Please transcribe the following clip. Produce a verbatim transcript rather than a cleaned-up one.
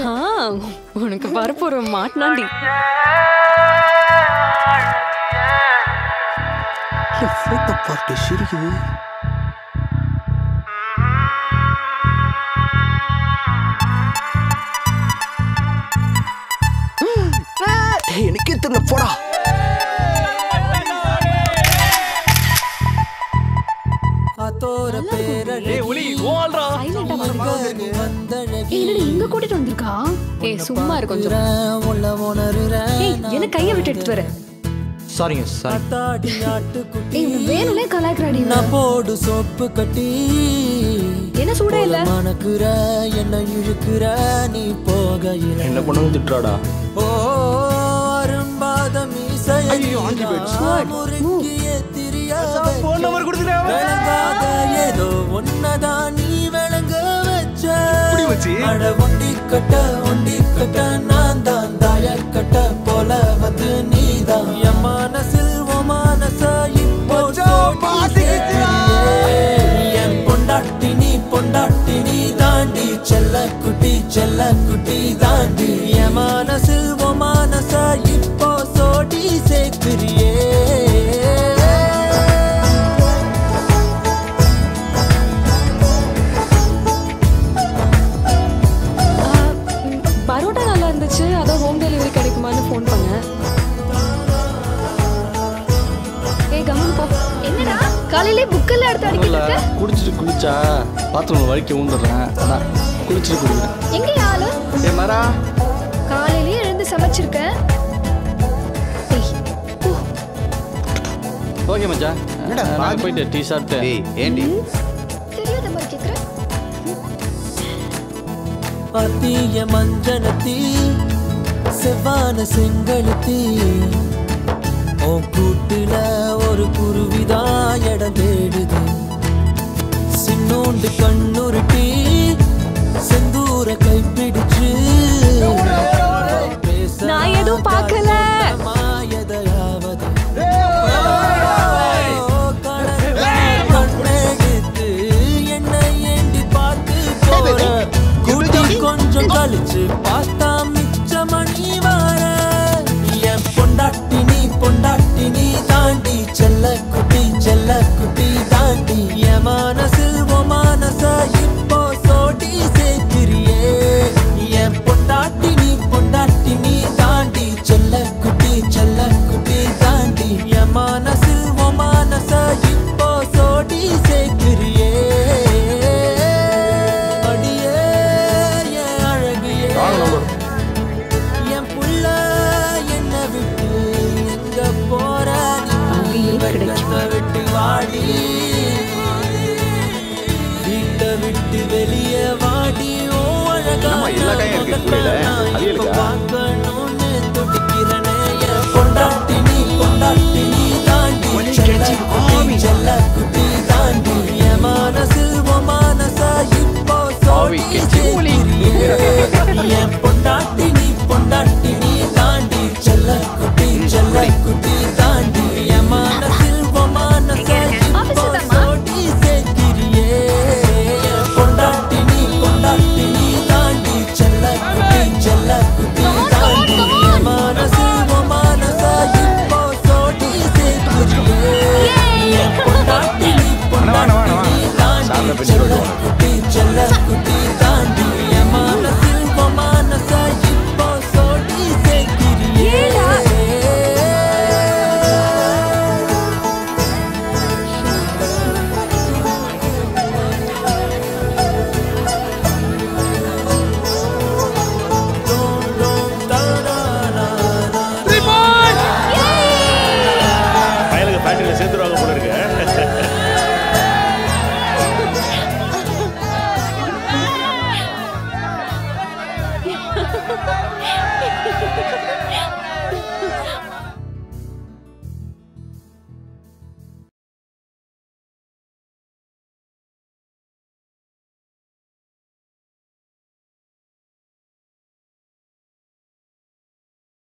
உனக்கு வரப்போற மாட்டனாண்டி. போட்டோ பார்த்து சிரிக்குது. எனக்கே தெரியல போடா. இங்க கூட்டிட்டு வந்திருக்கா. ஏய் சும்மா இரு கொஞ்சம். ஏய் என்ன கைய விட்டு எடுத்து வர. சாரிங்க சாரி. ஏய் வேணும்னே கலாய்க்கறாடி. நான் போடு சோப்பு கட்டி என்ன சூடே இல்ல. மனக்குற என்ன இழுக்குற நீ போகையில என்ன பண்ணு திட்றாடா. ஓ அரும்பாத மீசை ஐயோ ஆஞ்சி போயிடுச்சு. முறுக்கிய திரியாத போன் நம்பர் கொடுத்துடா. விளங்காத ஏதோ ஒன்னதான் நீ விளங்க வச்ச. இப்படி வச்சி அட ஒண்டி கட்ட ஒண்டி கட்ட நான் தான் தாய கட்ட போல வந்து நீதான் என் மனசில் ஓ மனச இப்போ என் பொண்டாட்டி நீ பொண்டாட்டி நீ தாண்டி செல்ல குட்டி செல்ல குட்டி தாண்டி என் மனசில் ஓ மனச இப்போ சோடி சேர்க்கிறியே. பரோட்டா நல்லா இருந்துச்சு, அதான் ஹோம் டெலிவரி கிடைக்குமான்னு ஃபோன் பண்ணேன். ஏய் கம்மன் போ. என்னடா காலையிலே புக்கெல்லாம் எடுத்து அடிக்கிட்டு இருக்க? குடிச்சிட்டு குளிச்சா பாத்ரூம்ல வலிக்க ஊந்துறேன். அதான் குளிச்சிட்டு குடிக்கிறேன். எங்க ஆளு? ஏ மரா காலையிலே எழுந்து சமைச்சிருக்க. ஏய் போ. ஓகே மச்சான். என்னடா நான் போயிட்டு டீ சாப்பிட்டு. ஏய் ஏண்டி தெரியாத மாதிரி கேக்குற? அத்திய மஞ்சனத்தி செவ்வான செங்கழுத்தி ஓ கூட்டுல ஒரு குருவிதான் இடம் தேடுது. சின்னோண்டு கண்ணுருட்டி செந்தூர கைப்பிடிச்சு நான் எதுவும் பார்க்கல. மாயதையாவது கண்ணெடுத்து என்னை ஏண்டி பார்த்து போற கூட்டி கொஞ்சம் கழிச்சு பார்த்தா மிச்ச மணி வார என் பொண்டாட்டி நீ பொண்டாட்டி நீ தாண்டி செல்ல குட்டி செல்ல குட்டி தாண்டி என் மனசில் ஓ மனச இப்போ சோடி சேர்க்கிறியே. என் பொண்டாட்டி நீ பொண்டாட்டி நீ தாண்டி செல்ல குட்டி செல்ல குட்டி தாண்டி என் மனசில் ஓ மனச இப்போ சோடி சேர்க்கிறியே. அடியே என் அழகியே என் புள்ள என்ன விட்டு எங்க போற வெள்ளத்தை விட்டு வாடி வீட்டை விட்டு வெளியே வாடி. ஓ பார்க்கணும்னு துடிக்கிறனே என் பொண்டாட்டி நீ பொண்டாட்டி நீ தாண்டி செல்ல குட்டி செல்ல குட்டி